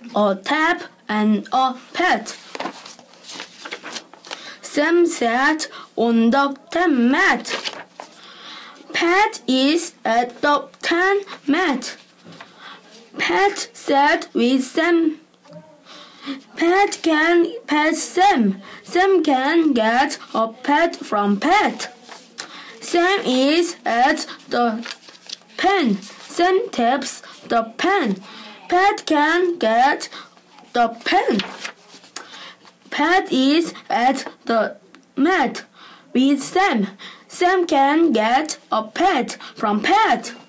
a tap and a pad. Sam sat on the 10 mat. Pat is at the 10 mat. Pat sat with Sam. Pat can pet Sam. Sam can get a pet from Pat. Sam is at the pen. Sam taps the pen. Pat can get the pen. Pat is at the mat with Sam. Sam can get a pet from Pat.